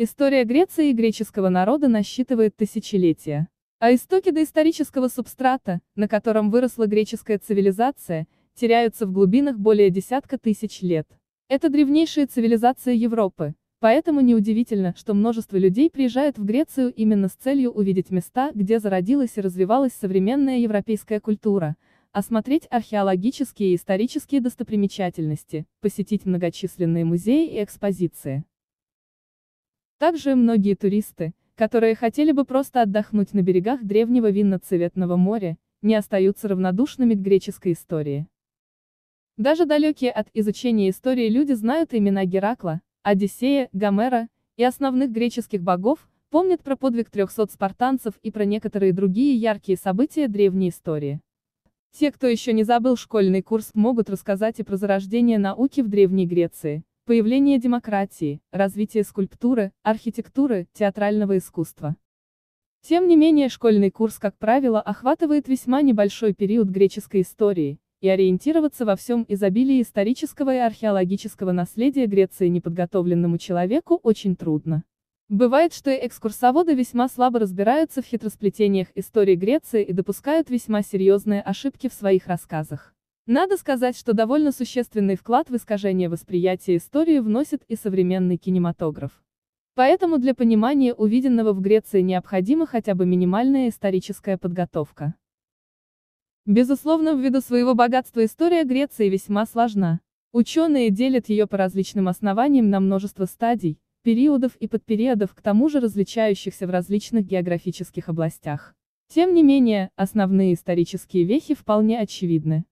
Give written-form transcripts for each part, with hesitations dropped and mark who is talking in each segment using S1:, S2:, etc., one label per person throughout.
S1: История Греции и греческого народа насчитывает тысячелетия. А истоки доисторического субстрата, на котором выросла греческая цивилизация, теряются в глубинах более десятка тысяч лет. Это древнейшая цивилизация Европы, поэтому неудивительно, что множество людей приезжают в Грецию именно с целью увидеть места, где зародилась и развивалась современная европейская культура, осмотреть археологические и исторические достопримечательности, посетить многочисленные музеи и экспозиции. Также многие туристы, которые хотели бы просто отдохнуть на берегах древнего винно-цветного моря, не остаются равнодушными к греческой истории. Даже далекие от изучения истории люди знают имена Геракла, Одиссея, Гомера и основных греческих богов, помнят про подвиг 300 спартанцев и про некоторые другие яркие события древней истории. Те, кто еще не забыл школьный курс, могут рассказать и про зарождение науки в Древней Греции, появление демократии, развитие скульптуры, архитектуры, театрального искусства. Тем не менее, школьный курс, как правило, охватывает весьма небольшой период греческой истории, и ориентироваться во всем изобилии исторического и археологического наследия Греции неподготовленному человеку очень трудно. Бывает, что и экскурсоводы весьма слабо разбираются в хитросплетениях истории Греции и допускают весьма серьезные ошибки в своих рассказах. Надо сказать, что довольно существенный вклад в искажение восприятия истории вносит и современный кинематограф. Поэтому для понимания увиденного в Греции необходима хотя бы минимальная историческая подготовка. Безусловно, ввиду своего богатства история Греции весьма сложна. Ученые делят ее по различным основаниям на множество стадий, периодов и подпериодов, к тому же различающихся в различных географических областях. Тем не менее, основные исторические вехи вполне очевидны.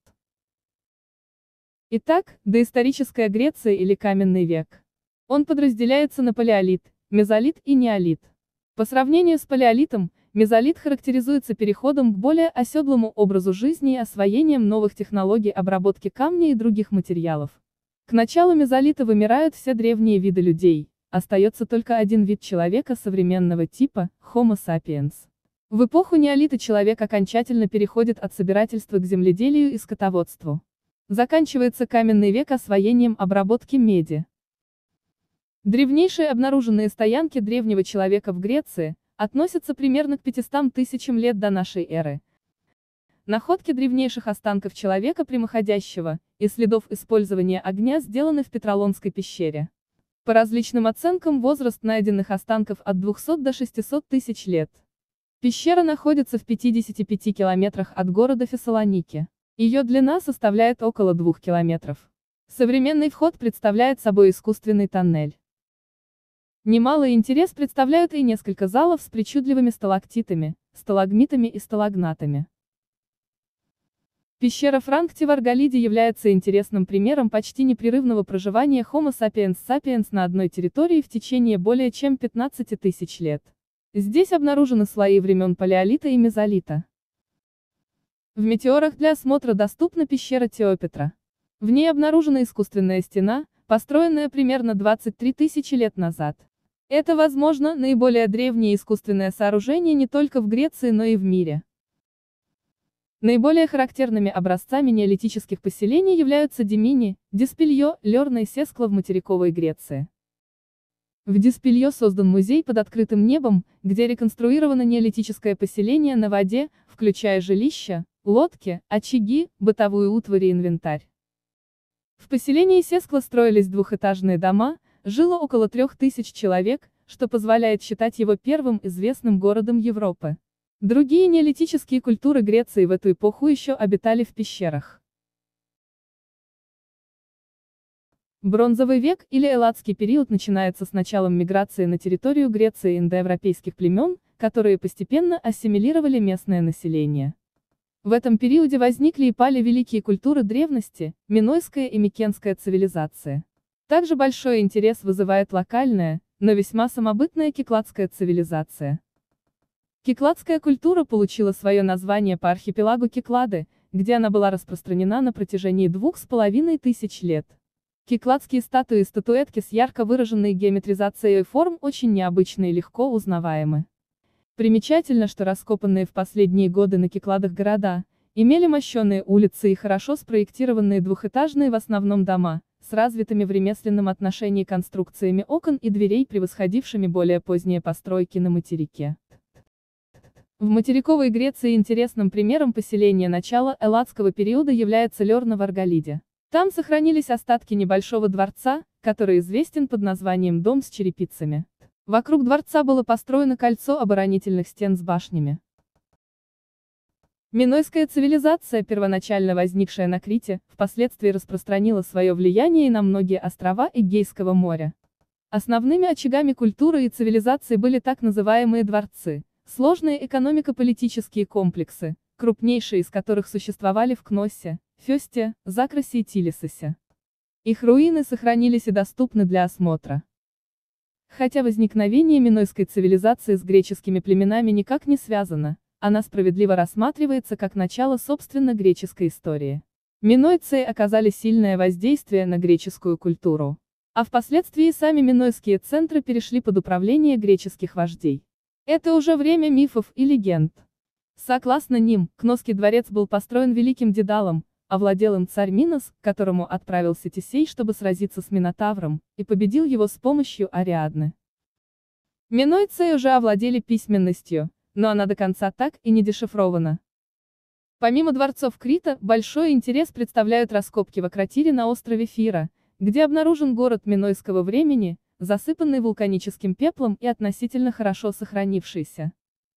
S1: Итак, доисторическая Греция или каменный век. Он подразделяется на палеолит, мезолит и неолит. По сравнению с палеолитом, мезолит характеризуется переходом к более оседлому образу жизни и освоением новых технологий обработки камня и других материалов. К началу мезолита вымирают все древние виды людей, остается только один вид человека современного типа – Homo sapiens. В эпоху неолита человек окончательно переходит от собирательства к земледелию и скотоводству. Заканчивается каменный век освоением обработки меди. Древнейшие обнаруженные стоянки древнего человека в Греции относятся примерно к 500 тысячам лет до нашей эры. Находки древнейших останков человека прямоходящего и следов использования огня сделаны в Петролонской пещере. По различным оценкам, возраст найденных останков от 200 до 600 тысяч лет. Пещера находится в 55 километрах от города Фессалоники. Ее длина составляет около 2 километров. Современный вход представляет собой искусственный тоннель. Немалый интерес представляют и несколько залов с причудливыми сталактитами, сталагмитами и сталагнатами. Пещера Франкти в Арголиде является интересным примером почти непрерывного проживания Homo sapiens sapiens на одной территории в течение более чем 15 тысяч лет. Здесь обнаружены слои времен палеолита и мезолита. В метеорах для осмотра доступна пещера Теопетра. В ней обнаружена искусственная стена, построенная примерно 23 тысячи лет назад. Это, возможно, наиболее древнее искусственное сооружение не только в Греции, но и в мире. Наиболее характерными образцами неолитических поселений являются Димини, Диспильо, Лерна и Сескла в материковой Греции. В Диспильо создан музей под открытым небом, где реконструировано неолитическое поселение на воде, включая жилища, лодки, очаги, бытовую утварь и инвентарь. В поселении Сескла строились двухэтажные дома, жило около 3000 человек, что позволяет считать его первым известным городом Европы. Другие неолитические культуры Греции в эту эпоху еще обитали в пещерах. Бронзовый век или элладский период начинается с началом миграции на территорию Греции индоевропейских племен, которые постепенно ассимилировали местное население. В этом периоде возникли и пали великие культуры древности, минойская и микенская цивилизация. Также большой интерес вызывает локальная, но весьма самобытная кикладская цивилизация. Кикладская культура получила свое название по архипелагу Киклады, где она была распространена на протяжении 2500 лет. Кикладские статуи и статуэтки с ярко выраженной геометризацией форм очень необычны и легко узнаваемы. Примечательно, что раскопанные в последние годы на Кикладах города имели мощеные улицы и хорошо спроектированные двухэтажные в основном дома, с развитыми в ремесленном отношении конструкциями окон и дверей, превосходившими более поздние постройки на материке. В материковой Греции интересным примером поселения начала элладского периода является Лерна в Арголиде. Там сохранились остатки небольшого дворца, который известен под названием «Дом с черепицами». Вокруг дворца было построено кольцо оборонительных стен с башнями. Минойская цивилизация, первоначально возникшая на Крите, впоследствии распространила свое влияние и на многие острова Эгейского моря. Основными очагами культуры и цивилизации были так называемые дворцы. Сложные экономико-политические комплексы, крупнейшие из которых существовали в Кноссе, Фесте, Закросе и Тилисосе. Их руины сохранились и доступны для осмотра. Хотя возникновение минойской цивилизации с греческими племенами никак не связано, она справедливо рассматривается как начало собственно греческой истории. Минойцы оказали сильное воздействие на греческую культуру. А впоследствии и сами минойские центры перешли под управление греческих вождей. Это уже время мифов и легенд. Согласно ним, Кносский дворец был построен великим Дедалом, овладел им царь Минос, к которому отправился Тесей, чтобы сразиться с Минотавром, и победил его с помощью Ариадны. Минойцы уже овладели письменностью, но она до конца так и не дешифрована. Помимо дворцов Крита, большой интерес представляют раскопки в Акротире на острове Фира, где обнаружен город минойского времени, засыпанный вулканическим пеплом и относительно хорошо сохранившийся.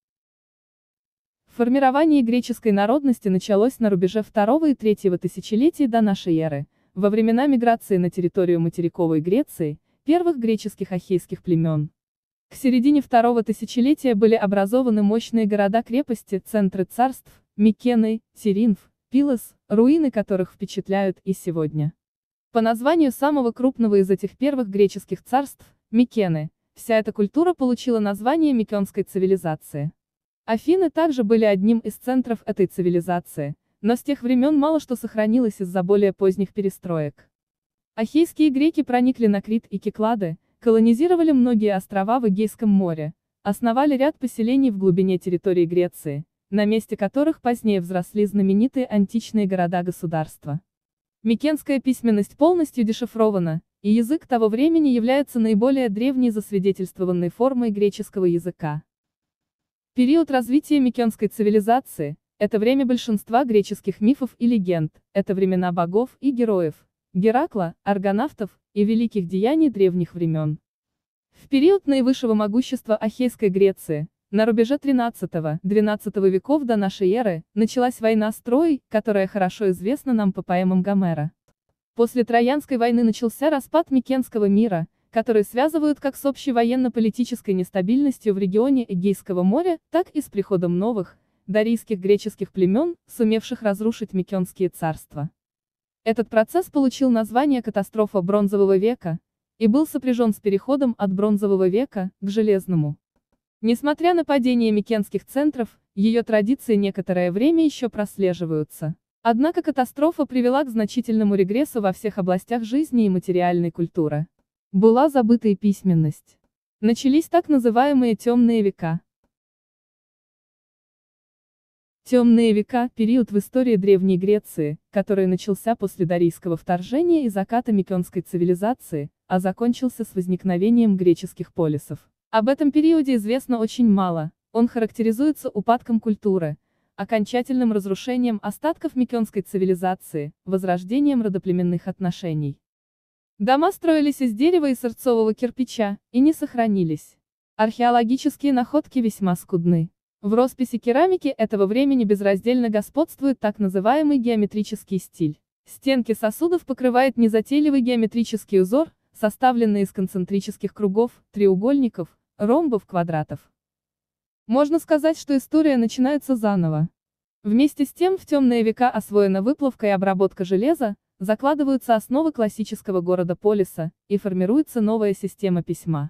S1: Формирование греческой народности началось на рубеже II и III тысячелетий до нашей эры, во времена миграции на территорию материковой Греции, первых греческих ахейских племен. К середине II тысячелетия были образованы мощные города-крепости, центры царств, Микены, Тиринф, Пилос, руины которых впечатляют и сегодня. По названию самого крупного из этих первых греческих царств, Микены, вся эта культура получила название Микенской цивилизации. Афины также были одним из центров этой цивилизации, но с тех времен мало что сохранилось из-за более поздних перестроек. Ахейские греки проникли на Крит и Киклады, колонизировали многие острова в Эгейском море, основали ряд поселений в глубине территории Греции, на месте которых позднее взросли знаменитые античные города-государства. Микенская письменность полностью дешифрована, и язык того времени является наиболее древней засвидетельствованной формой греческого языка. Период развития микенской цивилизации – это время большинства греческих мифов и легенд, это времена богов и героев, Геракла, аргонавтов и великих деяний древних времен. В период наивысшего могущества Ахейской Греции, на рубеже XIII-XII веков до нашей эры, началась война с Троей, которая хорошо известна нам по поэмам Гомера. После Троянской войны начался распад Микенского мира, который связывают как с общей военно-политической нестабильностью в регионе Эгейского моря, так и с приходом новых, дарийских греческих племен, сумевших разрушить Микенские царства. Этот процесс получил название «Катастрофа Бронзового века» и был сопряжен с переходом от Бронзового века к Железному. Несмотря на падение микенских центров, ее традиции некоторое время еще прослеживаются. Однако катастрофа привела к значительному регрессу во всех областях жизни и материальной культуры. Была забыта и письменность. Начались так называемые темные века. Темные века – период в истории Древней Греции, который начался после дарийского вторжения и заката микенской цивилизации, а закончился с возникновением греческих полисов. Об этом периоде известно очень мало, он характеризуется упадком культуры, окончательным разрушением остатков микенской цивилизации, возрождением родоплеменных отношений. Дома строились из дерева и сырцового кирпича, и не сохранились. Археологические находки весьма скудны. В росписи керамики этого времени безраздельно господствует так называемый геометрический стиль. Стенки сосудов покрывает незатейливый геометрический узор, составленный из концентрических кругов, треугольников, ромбов, квадратов. Можно сказать, что история начинается заново. Вместе с тем в темные века освоена выплавка и обработка железа, закладываются основы классического города-полиса, и формируется новая система письма.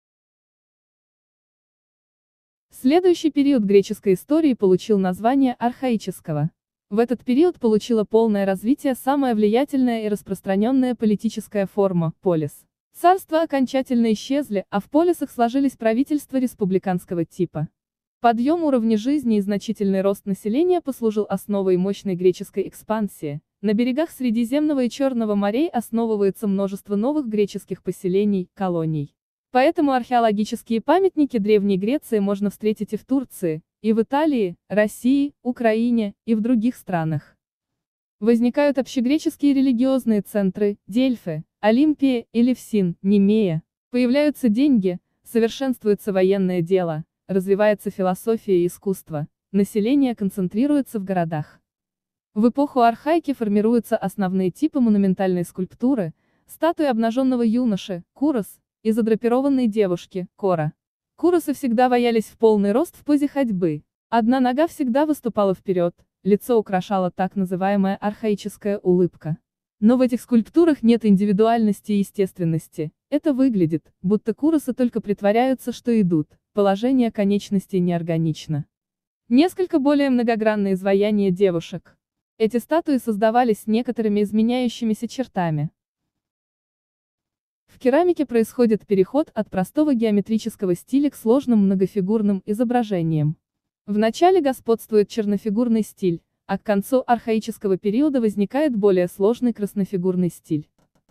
S1: Следующий период греческой истории получил название архаического. В этот период получила полное развитие самая влиятельная и распространенная политическая форма – полис. Царства окончательно исчезли, а в полисах сложились правительства республиканского типа. Подъем уровня жизни и значительный рост населения послужил основой мощной греческой экспансии, на берегах Средиземного и Черного морей основывается множество новых греческих поселений, колоний. Поэтому археологические памятники Древней Греции можно встретить и в Турции, и в Италии, России, Украине, и в других странах. Возникают общегреческие религиозные центры, Дельфы, Олимпия, Элевсин, Немея. Появляются деньги, совершенствуется военное дело, развивается философия и искусство, население концентрируется в городах. В эпоху архаики формируются основные типы монументальной скульптуры, статуи обнаженного юноши, курос, и задрапированной девушки, кора. Куросы всегда ваялись в полный рост в позе ходьбы. Одна нога всегда выступала вперед, лицо украшала так называемая архаическая улыбка. Но в этих скульптурах нет индивидуальности и естественности. Это выглядит, будто куросы только притворяются, что идут, положение конечностей неорганично. Несколько более многогранные изваяния девушек. Эти статуи создавались с некоторыми изменяющимися чертами. В керамике происходит переход от простого геометрического стиля к сложным многофигурным изображениям. В начале господствует чернофигурный стиль, а к концу архаического периода возникает более сложный краснофигурный стиль.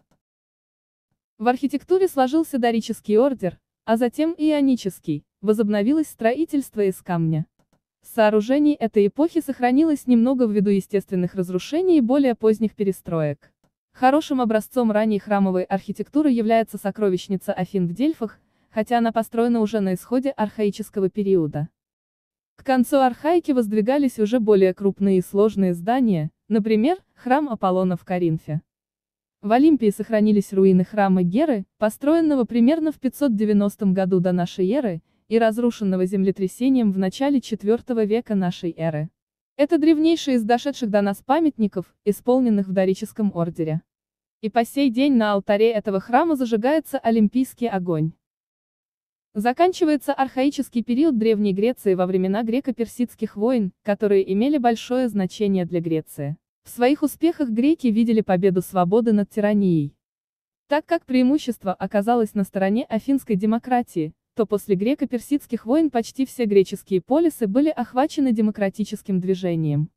S1: В архитектуре сложился дорический ордер, а затем и ионический, возобновилось строительство из камня. Сооружений этой эпохи сохранилось немного ввиду естественных разрушений и более поздних перестроек. Хорошим образцом ранней храмовой архитектуры является сокровищница Афин в Дельфах, хотя она построена уже на исходе архаического периода. К концу архаики воздвигались уже более крупные и сложные здания, например, храм Аполлона в Коринфе. В Олимпии сохранились руины храма Геры, построенного примерно в 590 году до нашей эры, и разрушенного землетрясением в начале IV века нашей эры. Это древнейший из дошедших до нас памятников, исполненных в дорическом ордере. И по сей день на алтаре этого храма зажигается олимпийский огонь. Заканчивается архаический период Древней Греции во времена греко-персидских войн, которые имели большое значение для Греции. В своих успехах греки видели победу свободы над тиранией. Так как преимущество оказалось на стороне афинской демократии, то после греко-персидских войн почти все греческие полисы были охвачены демократическим движением.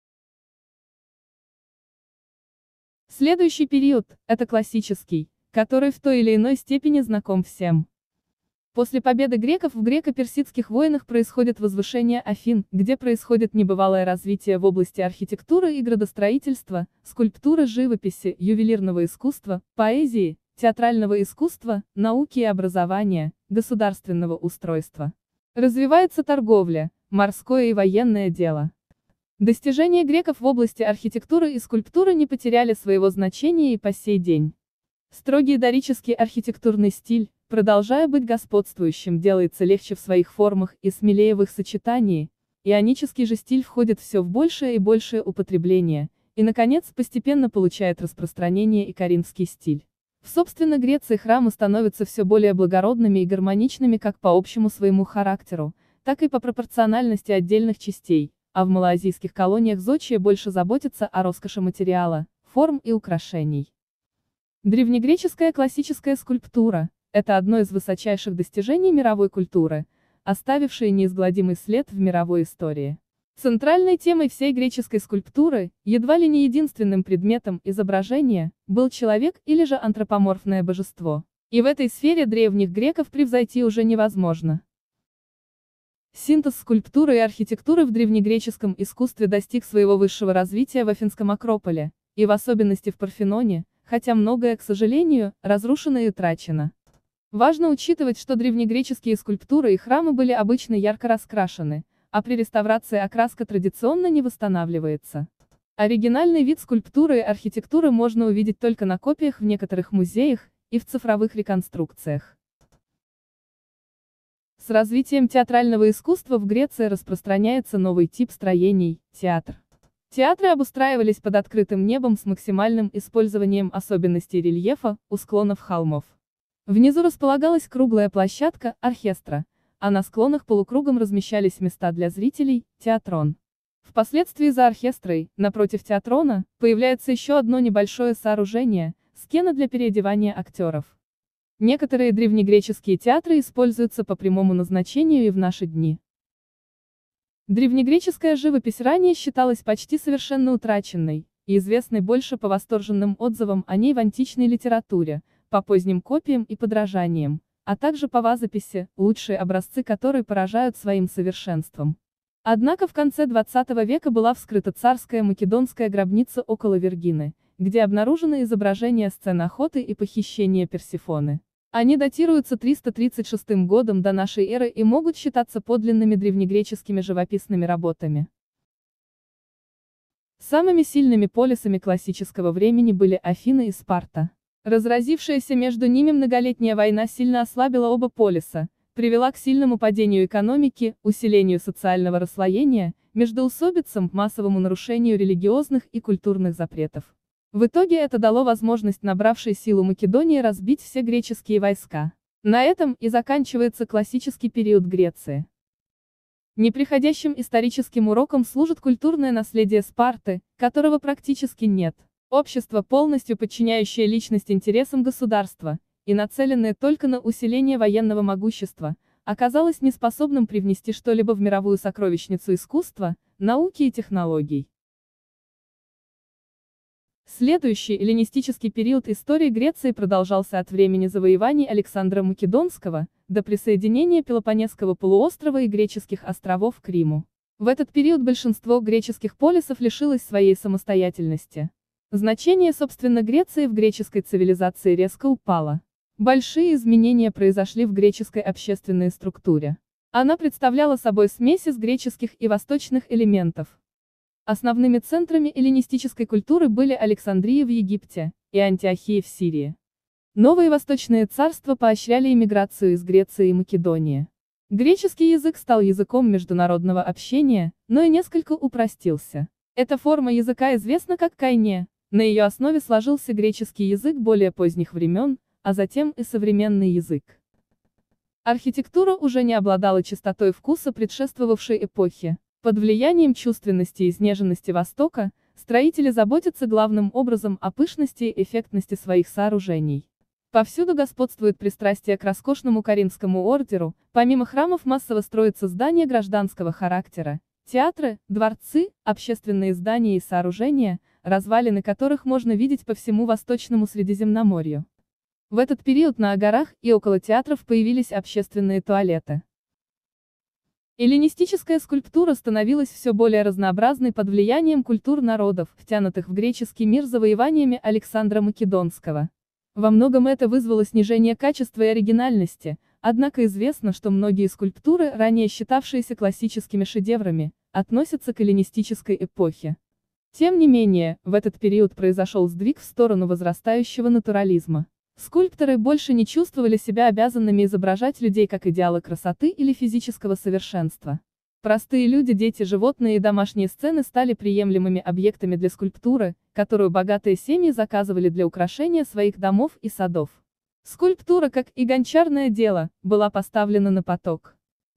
S1: Следующий период – это классический, который в той или иной степени знаком всем. После победы греков в греко-персидских войнах происходит возвышение Афин, где происходит небывалое развитие в области архитектуры и градостроительства, скульптуры, живописи, ювелирного искусства, поэзии, театрального искусства, науки и образования, государственного устройства. Развивается торговля, морское и военное дело. Достижения греков в области архитектуры и скульптуры не потеряли своего значения и по сей день. Строгий дорический архитектурный стиль, продолжая быть господствующим, делается легче в своих формах и смелее в их сочетании, ионический же стиль входит все в большее и большее употребление, и, наконец, постепенно получает распространение и коринфский стиль. В собственно Греции храмы становятся все более благородными и гармоничными как по общему своему характеру, так и по пропорциональности отдельных частей, а в малоазийских колониях зодчие больше заботятся о роскоши материала, форм и украшений. Древнегреческая классическая скульптура – это одно из высочайших достижений мировой культуры, оставившее неизгладимый след в мировой истории. Центральной темой всей греческой скульптуры, едва ли не единственным предметом изображения, был человек или же антропоморфное божество. И в этой сфере древних греков превзойти уже невозможно. Синтез скульптуры и архитектуры в древнегреческом искусстве достиг своего высшего развития в Афинском Акрополе, и в особенности в Парфеноне, хотя многое, к сожалению, разрушено и утрачено. Важно учитывать, что древнегреческие скульптуры и храмы были обычно ярко раскрашены, а при реставрации окраска традиционно не восстанавливается. Оригинальный вид скульптуры и архитектуры можно увидеть только на копиях в некоторых музеях и в цифровых реконструкциях. С развитием театрального искусства в Греции распространяется новый тип строений – театр. Театры обустраивались под открытым небом с максимальным использованием особенностей рельефа у склонов холмов. Внизу располагалась круглая площадка – оркестра, а на склонах полукругом размещались места для зрителей – театрон. Впоследствии за оркестрой, напротив театрона, появляется еще одно небольшое сооружение – скена для переодевания актеров. Некоторые древнегреческие театры используются по прямому назначению и в наши дни. Древнегреческая живопись ранее считалась почти совершенно утраченной, и известной больше по восторженным отзывам о ней в античной литературе, по поздним копиям и подражаниям, а также по вазописи, лучшие образцы которой поражают своим совершенством. Однако в конце XX века была вскрыта царская македонская гробница около Вергины, где обнаружены изображения сцен охоты и похищения Персефоны. Они датируются 336 годом до нашей эры и могут считаться подлинными древнегреческими живописными работами. Самыми сильными полисами классического времени были Афины и Спарта. Разразившаяся между ними многолетняя война сильно ослабила оба полиса, привела к сильному падению экономики, усилению социального расслоения, междоусобицам, массовому нарушению религиозных и культурных запретов. В итоге это дало возможность набравшей силу Македонии разбить все греческие войска. На этом и заканчивается классический период Греции. Непреходящим историческим уроком служит культурное наследие Спарты, которого практически нет. Общество, полностью подчиняющее личность интересам государства, и нацеленное только на усиление военного могущества, оказалось неспособным привнести что-либо в мировую сокровищницу искусства, науки и технологий. Следующий эллинистический период истории Греции продолжался от времени завоеваний Александра Македонского до присоединения Пелопоннесского полуострова и греческих островов к Риму. В этот период большинство греческих полисов лишилось своей самостоятельности. Значение, собственно, Греции в греческой цивилизации резко упало. Большие изменения произошли в греческой общественной структуре. Она представляла собой смесь из греческих и восточных элементов. Основными центрами эллинистической культуры были Александрия в Египте и Антиохия в Сирии. Новые восточные царства поощряли иммиграцию из Греции и Македонии. Греческий язык стал языком международного общения, но и несколько упростился. Эта форма языка известна как кайне, на ее основе сложился греческий язык более поздних времен, а затем и современный язык. Архитектура уже не обладала чистотой вкуса предшествовавшей эпохи. Под влиянием чувственности и изнеженности Востока, строители заботятся главным образом о пышности и эффектности своих сооружений. Повсюду господствует пристрастие к роскошному Коринфскому ордеру, помимо храмов массово строятся здания гражданского характера, театры, дворцы, общественные здания и сооружения, развалины которых можно видеть по всему Восточному Средиземноморью. В этот период на горах и около театров появились общественные туалеты. Эллинистическая скульптура становилась все более разнообразной под влиянием культур народов, втянутых в греческий мир завоеваниями Александра Македонского. Во многом это вызвало снижение качества и оригинальности, однако известно, что многие скульптуры, ранее считавшиеся классическими шедеврами, относятся к эллинистической эпохе. Тем не менее, в этот период произошел сдвиг в сторону возрастающего натурализма. Скульпторы больше не чувствовали себя обязанными изображать людей как идеалы красоты или физического совершенства. Простые люди, дети, животные и домашние сцены стали приемлемыми объектами для скульптуры, которую богатые семьи заказывали для украшения своих домов и садов. Скульптура, как и гончарное дело, была поставлена на поток.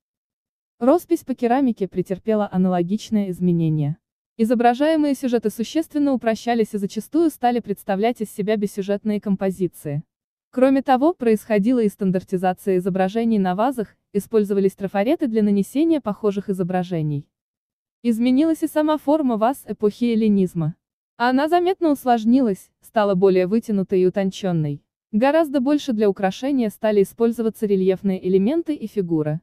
S1: Роспись по керамике претерпела аналогичное изменение. Изображаемые сюжеты существенно упрощались и зачастую стали представлять из себя бессюжетные композиции. Кроме того, происходила и стандартизация изображений на вазах, использовались трафареты для нанесения похожих изображений. Изменилась и сама форма ваз эпохи эллинизма. Она заметно усложнилась, стала более вытянутой и утонченной. Гораздо больше для украшения стали использоваться рельефные элементы и фигуры.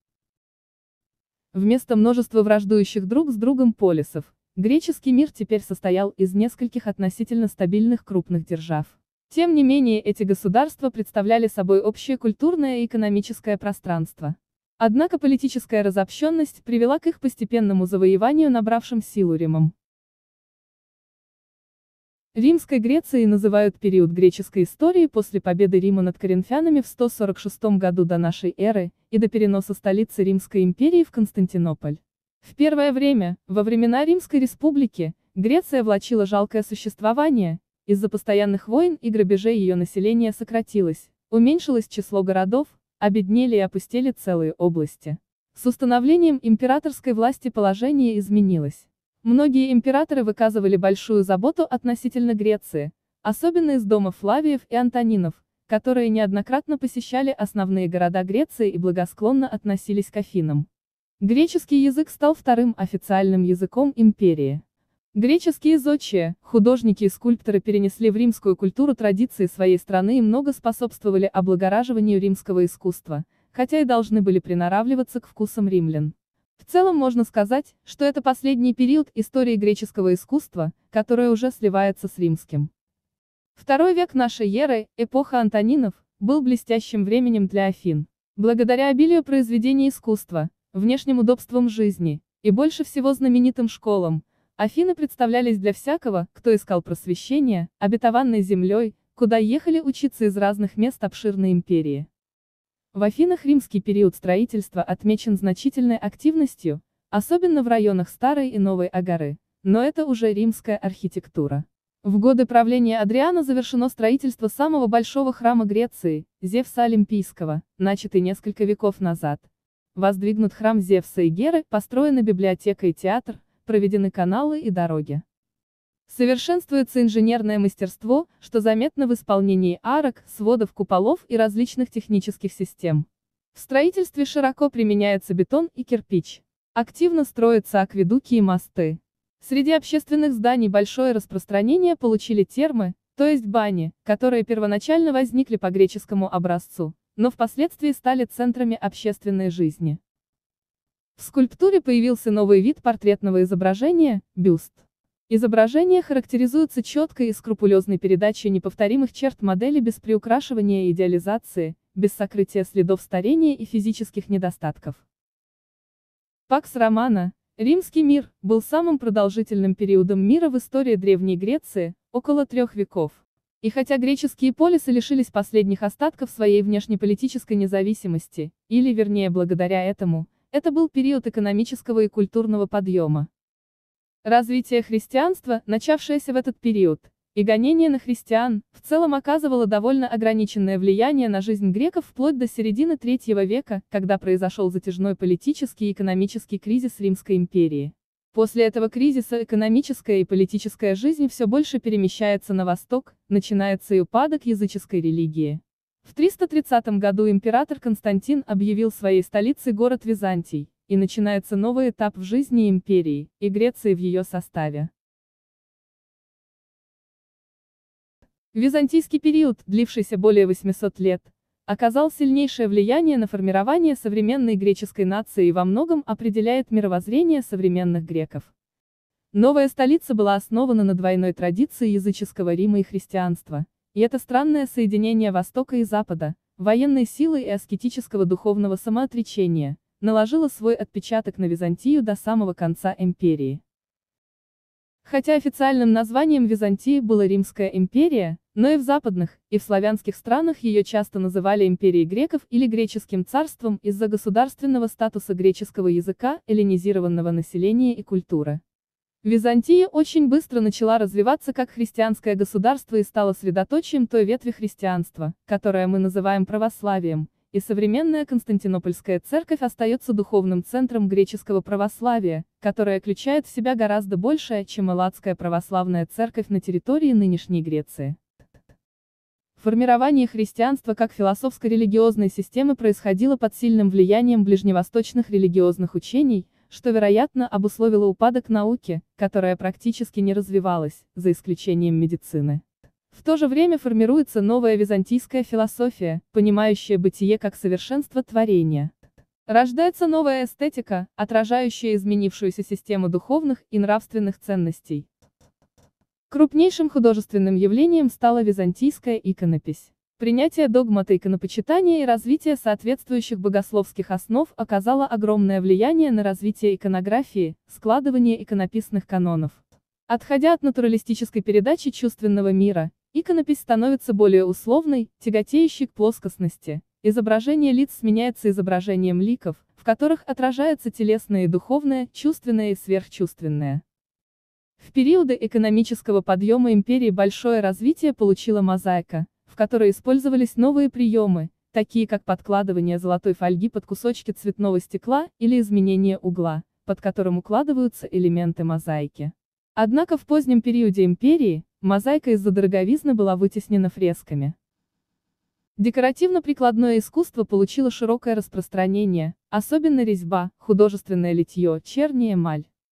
S1: Вместо множества враждующих друг с другом полисов, греческий мир теперь состоял из нескольких относительно стабильных крупных держав. Тем не менее, эти государства представляли собой общее культурное и экономическое пространство. Однако политическая разобщенность привела к их постепенному завоеванию набравшим силу Римом. Римской Грецией называют период греческой истории после победы Рима над коринфянами в 146 году до нашей эры и до переноса столицы Римской империи в Константинополь. В первое время, во времена Римской республики, Греция влачила жалкое существование, из-за постоянных войн и грабежей ее население сократилось, уменьшилось число городов, обеднели и опустели целые области. С установлением императорской власти положение изменилось. Многие императоры выказывали большую заботу относительно Греции, особенно из дома Флавиев и Антонинов, которые неоднократно посещали основные города Греции и благосклонно относились к Афинам. Греческий язык стал вторым официальным языком империи. Греческие зодчие, художники и скульпторы перенесли в римскую культуру традиции своей страны и много способствовали облагораживанию римского искусства, хотя и должны были приноравливаться к вкусам римлян. В целом можно сказать, что это последний период истории греческого искусства, которое уже сливается с римским. Второй век нашей эры, эпоха Антонинов, был блестящим временем для Афин. Благодаря обилию произведений искусства, внешним удобствам жизни и больше всего знаменитым школам, Афины представлялись для всякого, кто искал просвещения, обетованной землей, куда ехали учиться из разных мест обширной империи. В Афинах римский период строительства отмечен значительной активностью, особенно в районах Старой и Новой Агоры, но это уже римская архитектура. В годы правления Адриана завершено строительство самого большого храма Греции, Зевса Олимпийского, начатый несколько веков назад. Воздвигнут храм Зевса и Геры, построена библиотека и театр, проведены каналы и дороги. Совершенствуется инженерное мастерство, что заметно в исполнении арок, сводов куполов и различных технических систем. В строительстве широко применяется бетон и кирпич. Активно строятся акведуки и мосты. Среди общественных зданий большое распространение получили термы, то есть бани, которые первоначально возникли по греческому образцу, но впоследствии стали центрами общественной жизни. В скульптуре появился новый вид портретного изображения – бюст. Изображение характеризуется четкой и скрупулезной передачей неповторимых черт модели без приукрашивания и идеализации, без сокрытия следов старения и физических недостатков. Пакс Романа, римский мир, был самым продолжительным периодом мира в истории Древней Греции, около 3 веков. И хотя греческие полисы лишились последних остатков своей внешнеполитической независимости, или вернее благодаря этому, это был период экономического и культурного подъема. Развитие христианства, начавшееся в этот период, и гонение на христиан, в целом оказывало довольно ограниченное влияние на жизнь греков вплоть до середины III века, когда произошел затяжной политический и экономический кризис Римской империи. После этого кризиса экономическая и политическая жизнь все больше перемещается на восток, начинается и упадок языческой религии. В 330 году император Константин объявил своей столицей город Византий, и начинается новый этап в жизни империи, и Греции в ее составе. Византийский период, длившийся более 800 лет, оказал сильнейшее влияние на формирование современной греческой нации и во многом определяет мировоззрение современных греков. Новая столица была основана на двойной традиции языческого Рима и христианства, и это странное соединение Востока и Запада, военной силы и аскетического духовного самоотречения, наложило свой отпечаток на Византию до самого конца империи. Хотя официальным названием Византии была Римская империя, но и в западных, и в славянских странах ее часто называли империей греков или греческим царством из-за государственного статуса греческого языка, эллинизированного населения и культуры. Византия очень быстро начала развиваться как христианское государство и стала средоточием той ветви христианства, которое мы называем православием, и современная Константинопольская церковь остается духовным центром греческого православия, которое включает в себя гораздо большее, чем Элладская православная церковь на территории нынешней Греции. Формирование христианства как философско-религиозной системы происходило под сильным влиянием ближневосточных религиозных учений, что, вероятно, обусловило упадок науки, которая практически не развивалась, за исключением медицины. В то же время формируется новая византийская философия, понимающая бытие как совершенство творения. Рождается новая эстетика, отражающая изменившуюся систему духовных и нравственных ценностей. Крупнейшим художественным явлением стала византийская иконопись. Принятие догмата иконопочитания и развитие соответствующих богословских основ оказало огромное влияние на развитие иконографии, складывание иконописных канонов. Отходя от натуралистической передачи чувственного мира, иконопись становится более условной, тяготеющей к плоскостности. Изображение лиц сменяется изображением ликов, в которых отражается телесное и духовное, чувственное и сверхчувственное. В периоды экономического подъема империи большое развитие получила мозаика, в которой использовались новые приемы, такие как подкладывание золотой фольги под кусочки цветного стекла или изменение угла, под которым укладываются элементы мозаики. Однако в позднем периоде империи, мозаика из-за дороговизны была вытеснена фресками. Декоративно-прикладное искусство получило широкое распространение, особенно резьба, художественное литье, черни и эмаль.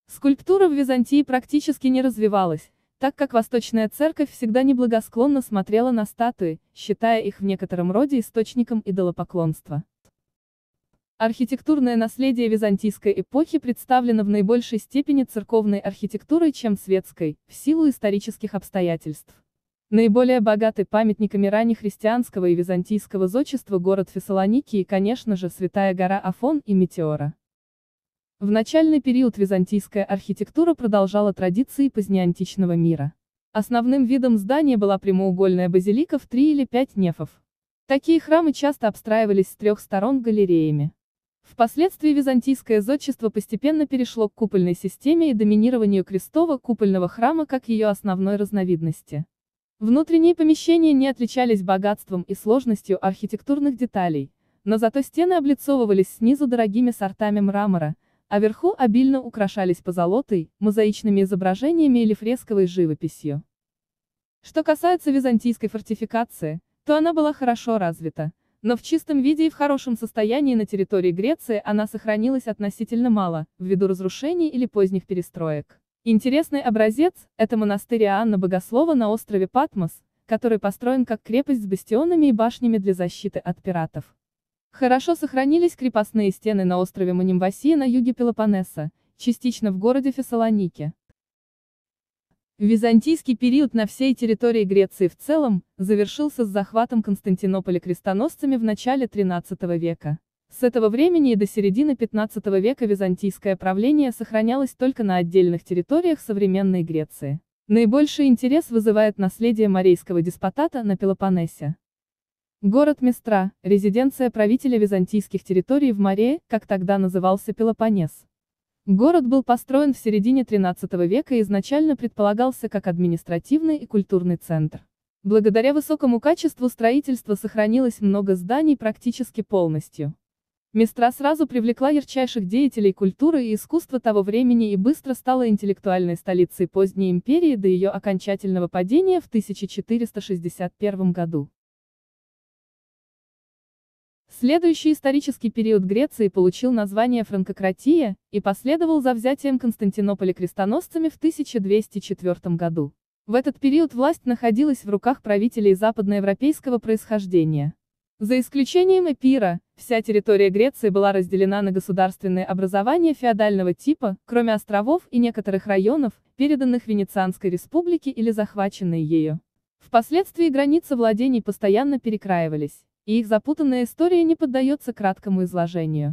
S1: Скульптура в Византии практически не развивалась, так как Восточная Церковь всегда неблагосклонно смотрела на статуи, считая их в некотором роде источником идолопоклонства. Архитектурное наследие византийской эпохи представлено в наибольшей степени церковной архитектурой, чем светской, в силу исторических обстоятельств. Наиболее богатый памятниками раннехристианского и византийского зодчества город Фессалоники и, конечно же, Святая гора Афон и Метеора. В начальный период византийская архитектура продолжала традиции позднеантичного мира. Основным видом здания была прямоугольная базилика в 3 или 5 нефов. Такие храмы часто обстраивались с 3 сторон галереями. Впоследствии византийское зодчество постепенно перешло к купольной системе и доминированию крестово-купольного храма как ее основной разновидности. Внутренние помещения не отличались богатством и сложностью архитектурных деталей, но зато стены облицовывались снизу дорогими сортами мрамора, а вверху обильно украшались позолотой, мозаичными изображениями или фресковой живописью. Что касается византийской фортификации, то она была хорошо развита, но в чистом виде и в хорошем состоянии на территории Греции она сохранилась относительно мало, ввиду разрушений или поздних перестроек. Интересный образец – это монастырь Иоанна Богослова на острове Патмос, который построен как крепость с бастионами и башнями для защиты от пиратов. Хорошо сохранились крепостные стены на острове Монимвасия на юге Пелопоннеса, частично в городе Фессалоники. Византийский период на всей территории Греции в целом завершился с захватом Константинополя крестоносцами в начале XIII века. С этого времени и до середины XV века византийское правление сохранялось только на отдельных территориях современной Греции. Наибольший интерес вызывает наследие Морейского деспотата на Пелопоннесе. Город Мистра – резиденция правителя византийских территорий в Морее, как тогда назывался Пелопоннес. Город был построен в середине XIII века и изначально предполагался как административный и культурный центр. Благодаря высокому качеству строительства сохранилось много зданий практически полностью. Мистра сразу привлекла ярчайших деятелей культуры и искусства того времени и быстро стала интеллектуальной столицей поздней империи до ее окончательного падения в 1461 году. Следующий исторический период Греции получил название Франкократия и последовал за взятием Константинополя крестоносцами в 1204 году. В этот период власть находилась в руках правителей западноевропейского происхождения. За исключением Эпира, вся территория Греции была разделена на государственные образования феодального типа, кроме островов и некоторых районов, переданных Венецианской республике или захваченные ею. Впоследствии границы владений постоянно перекраивались, и их запутанная история не поддается краткому изложению.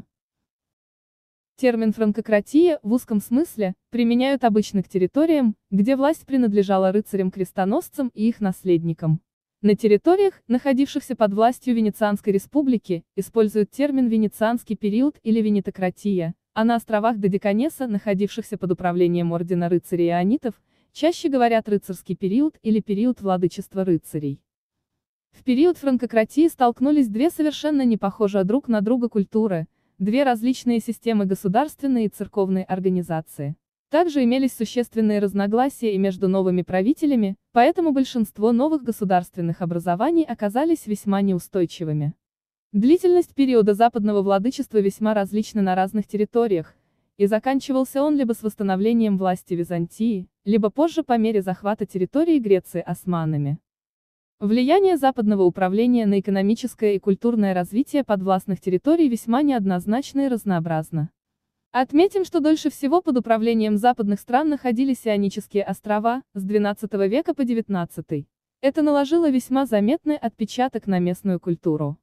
S1: Термин «франкократия» в узком смысле применяют обычно к территориям, где власть принадлежала рыцарям-крестоносцам и их наследникам. На территориях, находившихся под властью Венецианской республики, используют термин «венецианский период» или «венетократия», а на островах Додеканеса, находившихся под управлением ордена рыцарей ионитов, чаще говорят «рыцарский период» или «период владычества рыцарей». В период франкократии столкнулись две совершенно не похожие друг на друга культуры, две различные системы государственной и церковной организации. Также имелись существенные разногласия и между новыми правителями, поэтому большинство новых государственных образований оказались весьма неустойчивыми. Длительность периода западного владычества весьма различна на разных территориях, и заканчивался он либо с восстановлением власти Византии, либо позже по мере захвата территории Греции османами. Влияние западного управления на экономическое и культурное развитие подвластных территорий весьма неоднозначно и разнообразно. Отметим, что дольше всего под управлением западных стран находились Ионические острова, с XII века по XIX. Это наложило весьма заметный отпечаток на местную культуру.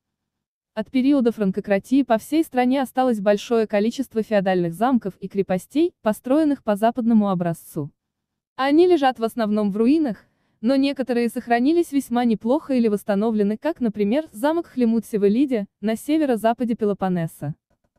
S1: От периода франкократии по всей стране осталось большое количество феодальных замков и крепостей, построенных по западному образцу. Они лежат в основном в руинах, но некоторые сохранились весьма неплохо или восстановлены, как, например, замок Хлемутси в Элиде, на северо-западе Пелопоннеса.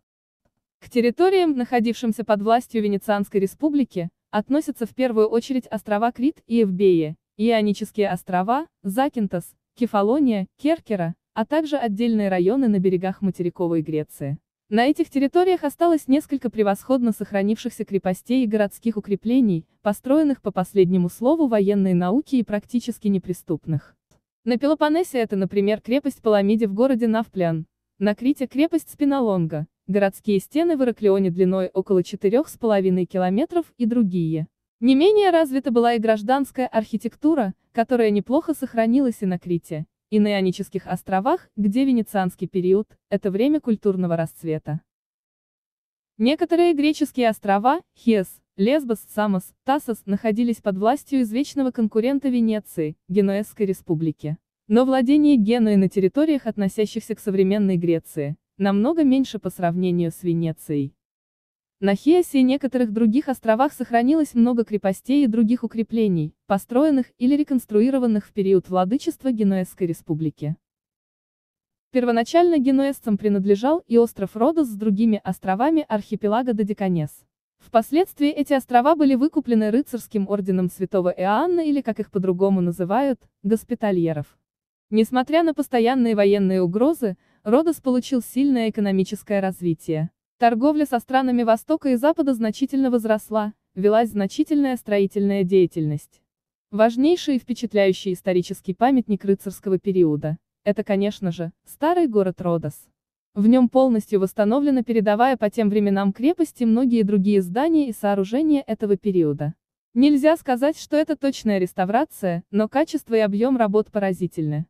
S1: К территориям, находившимся под властью Венецианской республики, относятся в первую очередь острова Крит и Эвбея, Ионические острова, Закинтос, Кефалония, Керкера, а также отдельные районы на берегах материковой Греции. На этих территориях осталось несколько превосходно сохранившихся крепостей и городских укреплений, построенных по последнему слову военной науки и практически неприступных. На Пелопоннесе это, например, крепость Паламиде в городе Навплиан, на Крите крепость Спинолонга, городские стены в Ираклионе длиной около 4,5 километров и другие. Не менее развита была и гражданская архитектура, которая неплохо сохранилась и на Крите, и на Ионических островах, где венецианский период– это время культурного расцвета. Некоторые греческие острова, Хиос, Лесбос, Самос, Тассос, находились под властью извечного конкурента Венеции, Генуэзской республики. Но владение Генуей на территориях, относящихся к современной Греции, намного меньше по сравнению с Венецией. На Хиосе и некоторых других островах сохранилось много крепостей и других укреплений, построенных или реконструированных в период владычества Генуэзской республики. Первоначально генуэзцам принадлежал и остров Родос с другими островами архипелага Додеканес. Впоследствии эти острова были выкуплены рыцарским орденом святого Иоанна или, как их по-другому называют, госпитальеров. Несмотря на постоянные военные угрозы, Родос получил сильное экономическое развитие. Торговля со странами Востока и Запада значительно возросла, велась значительная строительная деятельность. Важнейший и впечатляющий исторический памятник рыцарского периода – это, конечно же, старый город Родос. В нем полностью восстановлена передовая по тем временам крепость и многие другие здания и сооружения этого периода. Нельзя сказать, что это точная реставрация, но качество и объем работ поразительны.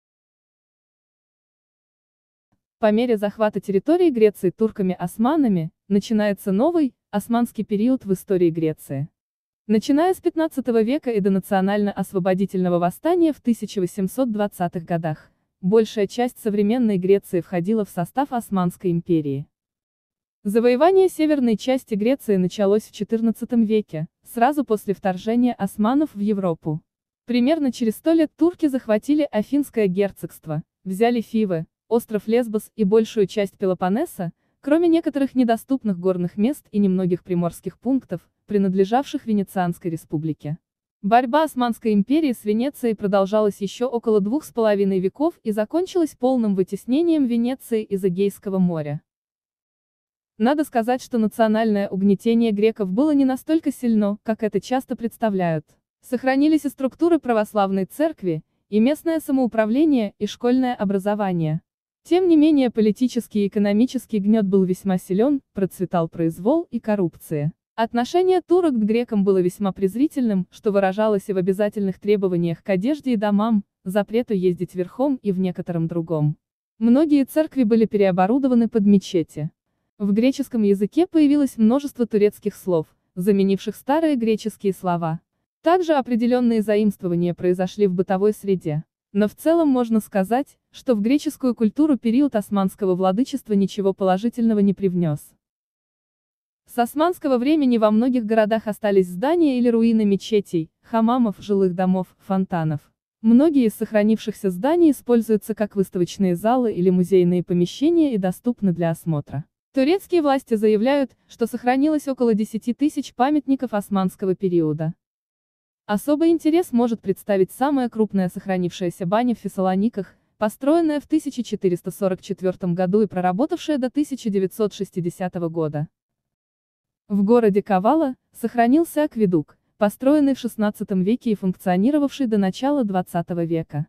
S1: По мере захвата территории Греции турками-османами, начинается новый, османский период в истории Греции. Начиная с 15 века и до национально-освободительного восстания в 1820-х годах, большая часть современной Греции входила в состав Османской империи. Завоевание северной части Греции началось в XIV веке, сразу после вторжения османов в Европу. Примерно через 100 лет турки захватили Афинское герцогство, взяли Фивы, остров Лесбос и большую часть Пелопоннеса, кроме некоторых недоступных горных мест и немногих приморских пунктов, принадлежавших Венецианской республике. Борьба Османской империи с Венецией продолжалась еще около 2,5 веков и закончилась полным вытеснением Венеции из Эгейского моря. Надо сказать, что национальное угнетение греков было не настолько сильно, как это часто представляют. Сохранились и структуры православной церкви, и местное самоуправление, и школьное образование. Тем не менее политический и экономический гнет был весьма силен, процветал произвол и коррупция. Отношение турок к грекам было весьма презрительным, что выражалось и в обязательных требованиях к одежде и домам, запрету ездить верхом и в некотором другом. Многие церкви были переоборудованы под мечети. В греческом языке появилось множество турецких слов, заменивших старые греческие слова. Также определенные заимствования произошли в бытовой среде. Но в целом можно сказать, что в греческую культуру период османского владычества ничего положительного не привнес. С османского времени во многих городах остались здания или руины мечетей, хамамов, жилых домов, фонтанов. Многие из сохранившихся зданий используются как выставочные залы или музейные помещения и доступны для осмотра. Турецкие власти заявляют, что сохранилось около 10 тысяч памятников османского периода. Особый интерес может представить самая крупная сохранившаяся баня в Фессалониках, построенная в 1444 году и проработавшая до 1960 года. В городе Кавала сохранился акведук, построенный в XVI веке и функционировавший до начала XX века.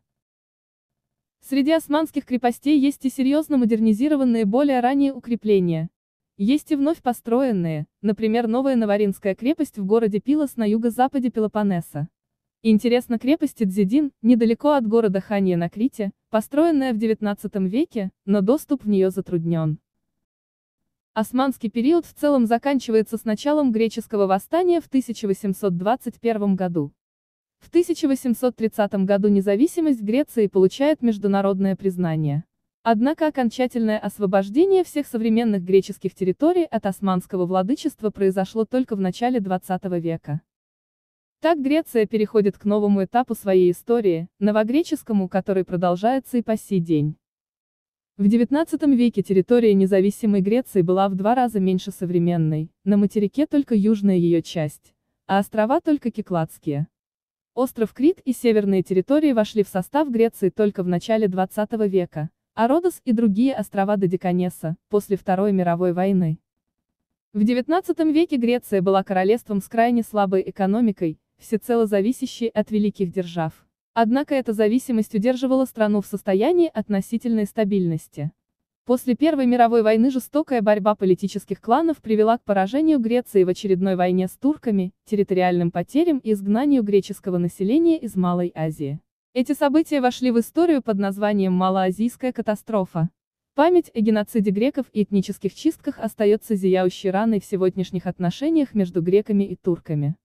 S1: Среди османских крепостей есть и серьезно модернизированные более ранние укрепления. Есть и вновь построенные, например, новая Наваринская крепость в городе Пилос на юго-западе Пелопоннеса. Интересна крепость Эдзидин, недалеко от города Ханья на Крите, построенная в XIX веке, но доступ в нее затруднен. Османский период в целом заканчивается с началом греческого восстания в 1821 году. В 1830 году независимость Греции получает международное признание. Однако окончательное освобождение всех современных греческих территорий от османского владычества произошло только в начале XX века. Так Греция переходит к новому этапу своей истории, новогреческому, который продолжается и по сей день. В XIX веке территория независимой Греции была в 2 раза меньше современной, на материке только южная ее часть, а острова только Кикладские. Остров Крит и северные территории вошли в состав Греции только в начале XX века, а Родос и другие острова Додеканеса, после Второй мировой войны. В XIX веке Греция была королевством с крайне слабой экономикой, всецело зависящей от великих держав. Однако эта зависимость удерживала страну в состоянии относительной стабильности. После Первой мировой войны жестокая борьба политических кланов привела к поражению Греции в очередной войне с турками, территориальным потерям и изгнанию греческого населения из Малой Азии. Эти события вошли в историю под названием «Малоазийская катастрофа». Память о геноциде греков и этнических чистках остается зияющей раной в сегодняшних отношениях между греками и турками.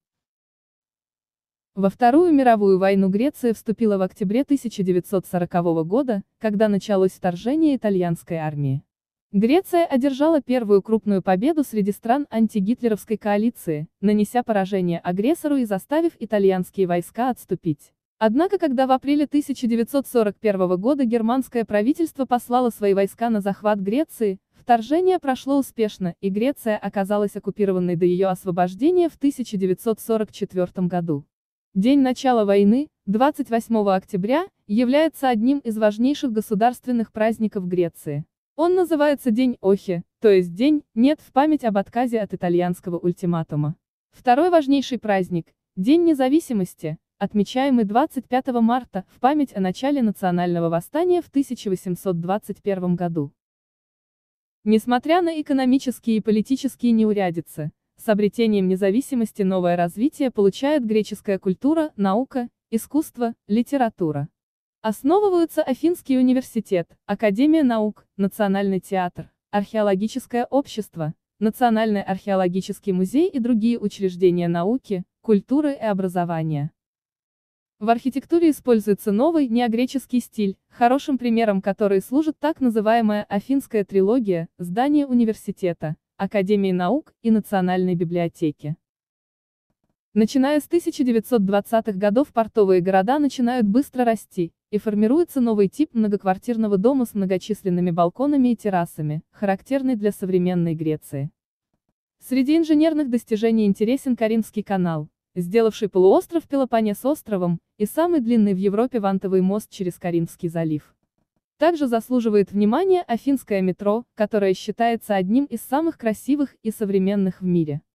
S1: Во Вторую мировую войну Греция вступила в октябре 1940 года, когда началось вторжение итальянской армии. Греция одержала первую крупную победу среди стран антигитлеровской коалиции, нанеся поражение агрессору и заставив итальянские войска отступить. Однако когда в апреле 1941 года германское правительство послало свои войска на захват Греции, вторжение прошло успешно, и Греция оказалась оккупированной до ее освобождения в 1944 году. День начала войны, 28 октября, является одним из важнейших государственных праздников Греции. Он называется День Охи, то есть день, нет, в память об отказе от итальянского ультиматума. Второй важнейший праздник – День независимости, отмечаемый 25 марта, в память о начале национального восстания в 1821 году. Несмотря на экономические и политические неурядицы, с обретением независимости новое развитие получает греческая культура, наука, искусство, литература. Основываются Афинский университет, Академия наук, Национальный театр, археологическое общество, Национальный археологический музей и другие учреждения науки, культуры и образования. В архитектуре используется новый, неогреческий стиль, хорошим примером которой служит так называемая Афинская трилогия, здание университета, Академии наук и Национальной библиотеки. Начиная с 1920-х годов портовые города начинают быстро расти, и формируется новый тип многоквартирного дома с многочисленными балконами и террасами, характерный для современной Греции. Среди инженерных достижений интересен Каринский канал, сделавший полуостров Пелопоннес островом, и самый длинный в Европе вантовый мост через Каринский залив. Также заслуживает внимания Афинское метро, которое считается одним из самых красивых и современных в мире.